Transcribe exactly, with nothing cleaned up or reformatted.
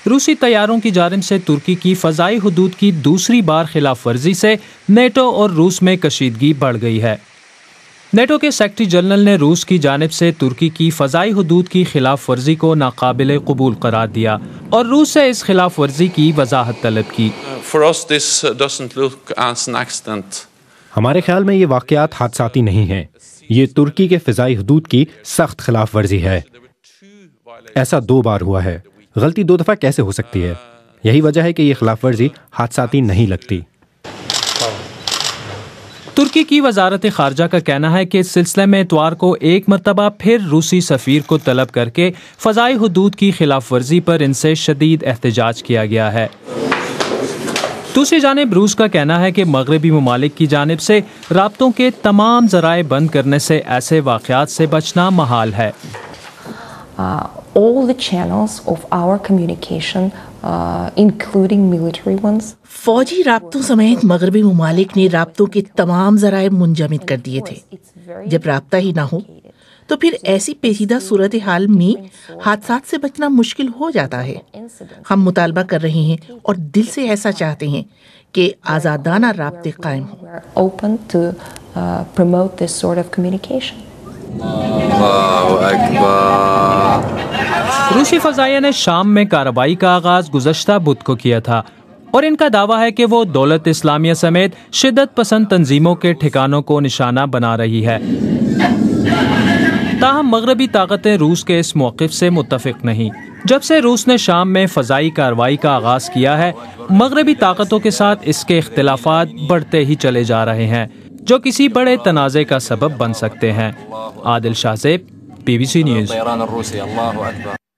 روسی طیاروں کی جانب سے ترکی کی فضائی حدود کی دوسری بار خلاف ورزی سے نیٹو اور روس میں کشیدگی بڑھ گئی ہے۔ نیٹو کے سیکرٹری جنرل نے روس کی جانب سے ترکی کی فضائی حدود کی خلاف ورزی کو ناقابل قبول قرار دیا اور روس سے اس خلاف ورزی کی وضاحت طلب کی۔ ہمارے خیال میں یہ واقعات حادثاتی نہیں ہیں، یہ ترکی کے فضائی حدود کی سخت خلاف ورزی ہے۔ ایسا دو بار ہوا ہے، غلطی دو دفعہ کیسے ہو سکتی ہے؟ یہی وجہ ہے کہ یہ خلاف ورزی حادثاتی نہیں لگتی۔ ترکی کی وزارت خارجہ کا کہنا ہے کہ اس سلسلے میں اتوار کو ایک مرتبہ پھر روسی سفیر کو طلب کر کے فضائی حدود کی خلاف ورزی پر ان سے شدید احتجاج کیا گیا ہے۔ دوسری جانب روس کا کہنا ہے کہ مغربی ممالک کی جانب سے رابطوں کے تمام ذرائع بند کرنے سے ایسے واقعات سے بچنا محال ہے۔ Uh, all the channels of our communication, uh, including military ones. فوجی رابطوں سمیت مغربی ممالک نے رابطوں کے تمام ذرائع منجمد کر دیے تھے۔ جب رابطہ ہی نہ ہو تو پھر ایسی پیچیدہ صورتحال میں حادثات سے بچنا مشکل ہو جاتا ہے۔ ہم مطالبہ کر رہے ہیں اور دل سے ایسا چاہتے ہیں کہ آزادانہ رابطے قائم ہوں۔ Open to uh, promote this sort of communication. روسی فضائیہ نے شام میں کارروائی کا آغاز گزشتہ بدھ کو کیا تھا اور ان کا دعویٰ ہے کہ وہ دولت اسلامیہ سمیت شدت پسند تنظیموں کے ٹھکانوں کو نشانہ بنا رہی ہے۔ تاہم مغربی طاقتیں روس کے اس موقف سے متفق نہیں۔ جب سے روس نے شام میں فضائی کارروائی کا آغاز کیا ہے، مغربی طاقتوں کے ساتھ اس کے اختلافات بڑھتے ہی چلے جا رہے ہیں، جو کسی بڑے تنازع کا سبب بن سکتے ہیں۔ عادل شاہ زیب، بی بی سی نیوز۔